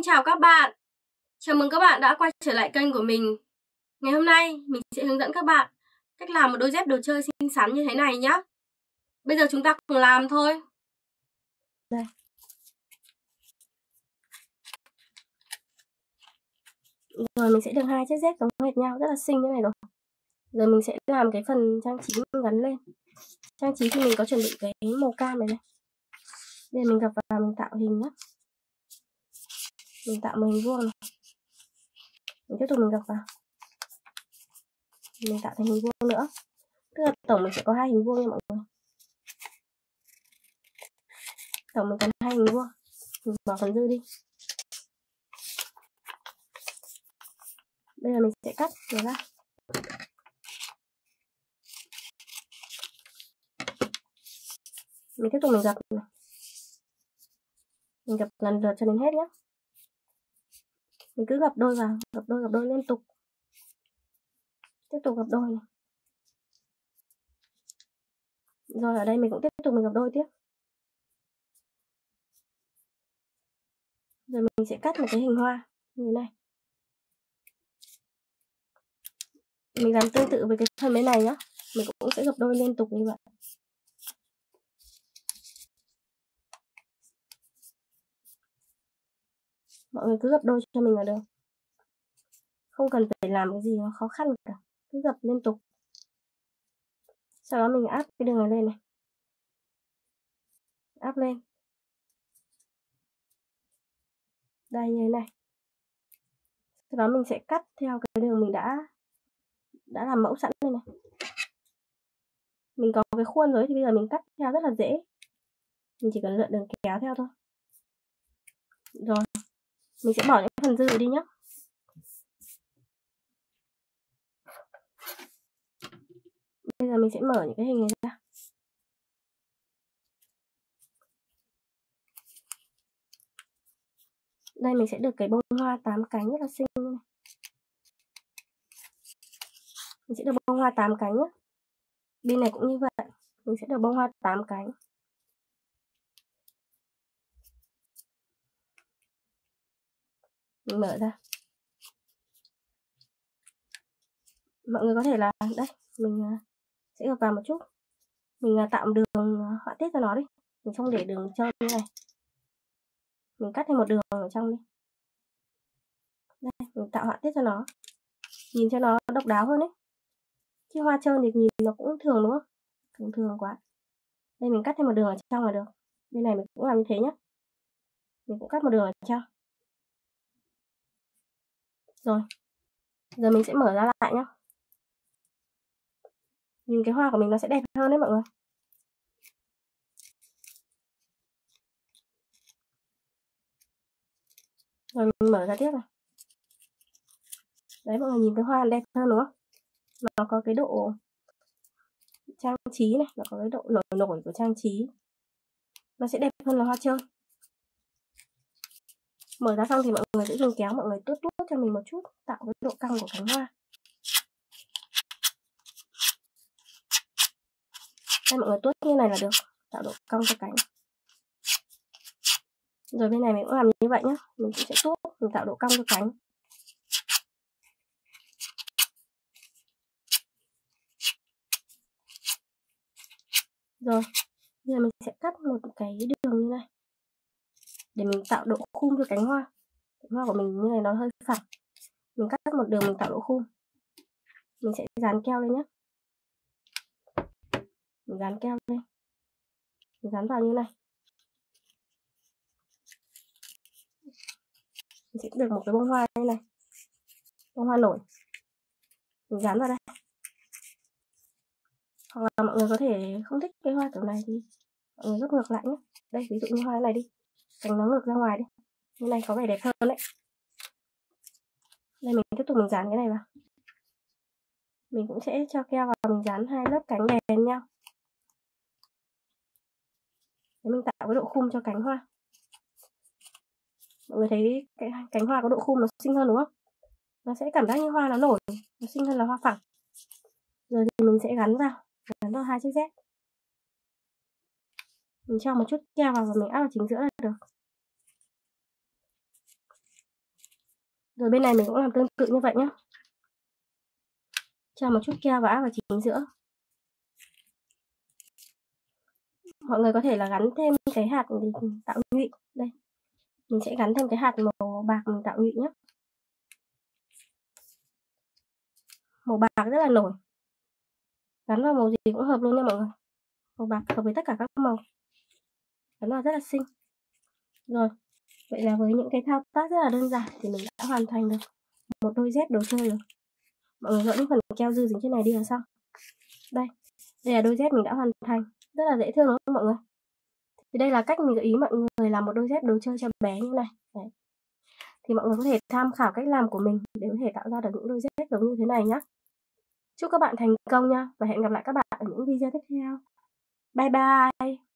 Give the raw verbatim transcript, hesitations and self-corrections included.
chào các bạn. Chào mừng các bạn đã quay trở lại kênh của mình. Ngày hôm nay mình sẽ hướng dẫn các bạn cách làm một đôi dép đồ chơi xinh xắn như thế này nhé. Bây giờ chúng ta cùng làm thôi. Đây. Rồi mình sẽ được hai chiếc dép giống hệt nhau, rất là xinh như này rồi. Giờ mình sẽ làm cái phần trang trí gắn lên. Trang trí thì mình có chuẩn bị cái màu cam này này. Bây giờ mình gập vào mình tạo hình nhé. Mình tạo một hình vuông này. Mình tiếp tục mình gập vào. Mình tạo thành hình vuông nữa. Tức là tổng mình sẽ có hai hình vuông nha mọi người. Tổng mình cần hai hình vuông. Mình bỏ phần dư đi. Bây giờ mình sẽ cắt nó ra. Mình tiếp tục mình gập này. Mình gập lần lượt cho đến hết nhé. Mình cứ gập đôi vào, gập đôi gập đôi liên tục. Tiếp tục gập đôi này. Rồi ở đây mình cũng tiếp tục mình gập đôi tiếp. Rồi mình sẽ cắt một cái hình hoa như thế này. Mình làm tương tự với cái phần bên này nhá. Mình cũng sẽ gập đôi liên tục như vậy. Mọi người cứ gập đôi cho mình là được. Không cần phải làm cái gì nó khó khăn cả. Cứ gập liên tục. Sau đó mình áp cái đường này lên này. Áp lên. Đây như thế này. Sau đó mình sẽ cắt theo cái đường mình đã đã làm mẫu sẵn đây này. Mình có cái khuôn rồi thì bây giờ mình cắt theo rất là dễ. Mình chỉ cần lượn đường kéo theo thôi. Rồi. Mình sẽ bỏ những phần dư đi nhé. Bây giờ mình sẽ mở những cái hình này ra. Đây mình sẽ được cái bông hoa tám cánh rất là xinh như này. Mình sẽ được bông hoa tám cánh nhé. Bên này cũng như vậy. Mình sẽ được bông hoa tám cánh. Mình mở ra. Mọi người có thể là đây, mình sẽ gập vào một chút. Mình tạo đường họa tiết cho nó đi. Mình không để đường trơn như này. Mình cắt thêm một đường ở trong đi. Đây, mình tạo họa tiết cho nó. Nhìn cho nó độc đáo hơn đấy. Chứ hoa trơn thì nhìn nó cũng thường đúng không? Thường thường quá. Đây mình cắt thêm một đường ở trong là được. Bên này mình cũng làm như thế nhé. Mình cũng cắt một đường ở trong. Rồi. Giờ mình sẽ mở ra lại nhé. Nhìn cái hoa của mình nó sẽ đẹp hơn đấy mọi người. Rồi mình mở ra tiếp này. Đấy mọi người nhìn cái hoa đẹp hơn đúng không? Nó có cái độ trang trí này, nó có cái độ nổi nổi của trang trí. Nó sẽ đẹp hơn là hoa trơn. Mở ra xong thì mọi người sẽ dùng kéo mọi người tuốt tuốt cho mình một chút, tạo cái độ căng của cánh hoa. Đây mọi người tuốt như này là được, tạo độ cong cho cánh. Rồi bên này mình cũng làm như vậy nhé, mình cũng sẽ tuốt, mình tạo độ cong cho cánh. Rồi, bây giờ mình sẽ cắt một cái đường như này để mình tạo độ khum cho cánh hoa. Cánh hoa của mình như này nó hơi phẳng. Mình cắt một đường mình tạo độ khum. Mình sẽ dán keo lên nhé. Mình dán keo lên. Mình dán vào như này. Mình sẽ được một cái bông hoa như này. Bông hoa nổi. Mình dán vào đây. Hoặc là mọi người có thể không thích cái hoa kiểu này thì mọi người gấp ngược lại nhé. Đây ví dụ như hoa này đi. Cánh nó ngược ra ngoài đi. Như này có vẻ đẹp hơn đấy. Đây mình tiếp tục mình dán cái này vào. Mình cũng sẽ cho keo vào, mình dán hai lớp cánh đèn nhau. Để mình tạo cái độ khum cho cánh hoa. Mọi người thấy cái cánh hoa có độ khum nó xinh hơn đúng không? Nó sẽ cảm giác như hoa nó nổi, nó xinh hơn là hoa phẳng. Rồi thì mình sẽ gắn vào, gắn vào hai chiếc dép. Mình cho một chút keo vào và mình áp vào chính giữa là được. Rồi bên này mình cũng làm tương tự như vậy nhá. Cho một chút keo và áp vào chính giữa. Mọi người có thể là gắn thêm cái hạt để tạo nhụy. Đây, mình sẽ gắn thêm cái hạt màu bạc mình tạo nhụy nhé. Màu bạc rất là nổi. Gắn vào màu gì cũng hợp luôn nha mọi người. Màu bạc hợp với tất cả các màu. Gắn vào rất là xinh. Rồi, vậy là với những cái thao tác rất là đơn giản thì mình đã hoàn thành được một đôi dép đồ chơi rồi. Mọi người gỡ những phần keo dư dính trên này đi là xong. Đây, đây là đôi dép mình đã hoàn thành. Rất là dễ thương đúng không mọi người? Thì đây là cách mình gợi ý mọi người làm một đôi dép đồ chơi cho bé như này. Đấy. Thì mọi người có thể tham khảo cách làm của mình để có thể tạo ra được những đôi dép giống như thế này nhé. Chúc các bạn thành công nha và hẹn gặp lại các bạn ở những video tiếp theo. Bye bye!